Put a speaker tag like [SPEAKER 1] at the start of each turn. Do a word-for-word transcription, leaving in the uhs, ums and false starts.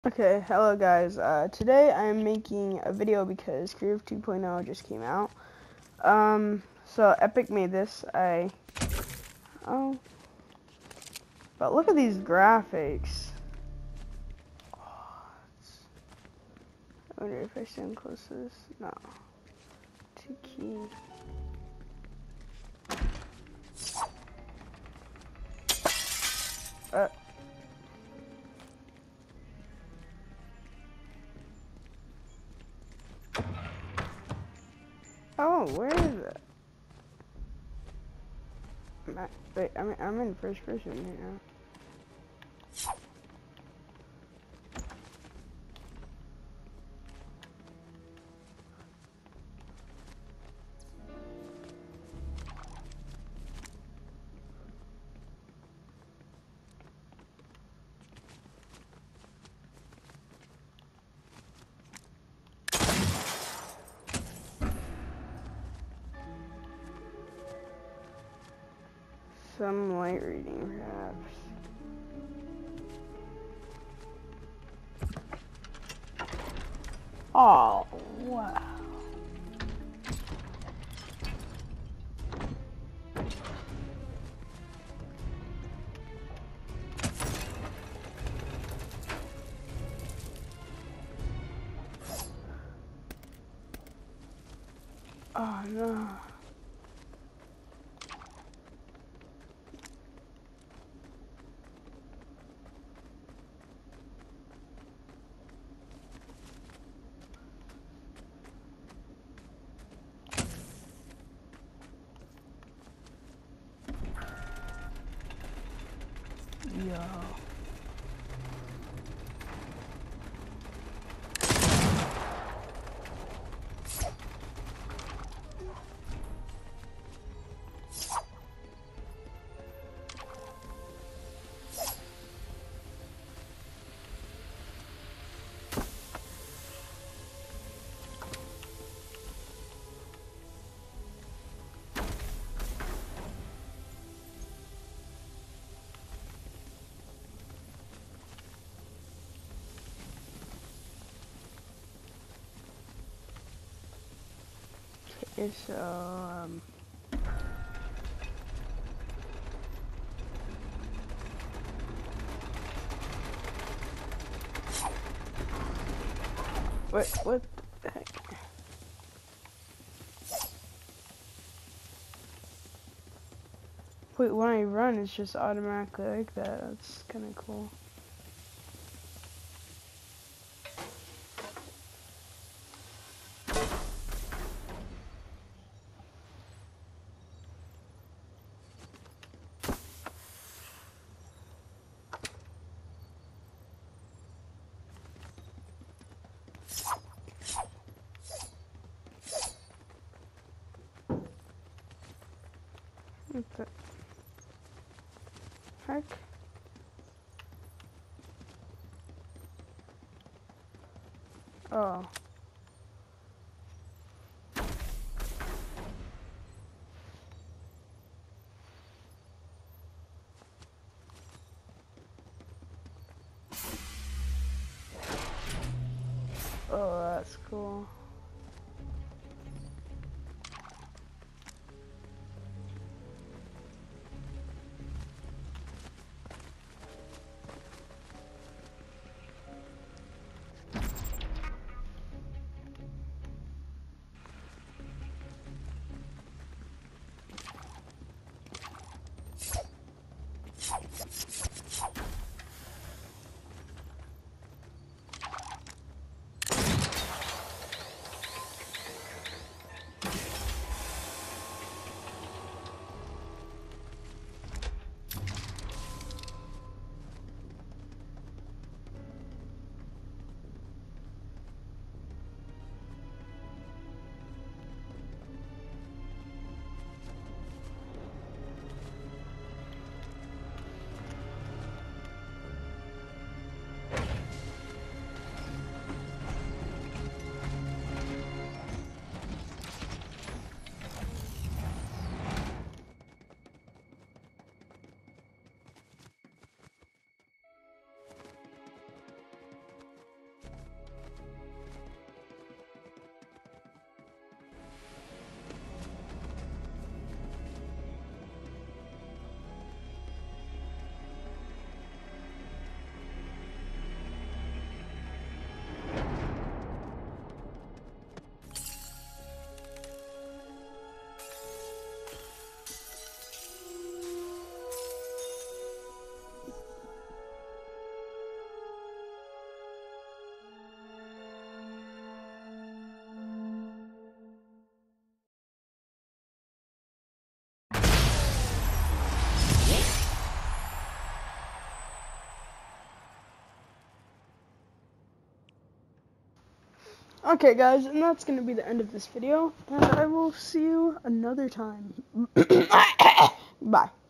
[SPEAKER 1] Okay, hello guys. Uh, today I'm making a video because Creative two point oh just came out. Um, so Epic made this. I oh, but look at these graphics. Oh, I wonder if I stand close to this. No, too key. Uh. Oh, where is it? I'm at, wait, I'm I'm in first person right now. Some light reading, perhaps. Oh, wow. Oh no. Yo. Okay, so um. Wait, what the heck? Wait, when I run, it's just automatically like that. That's kind of cool. What the heck? Oh. Oh, that's cool. Okay, guys, and that's going to be the end of this video, and I will see you another time. Bye.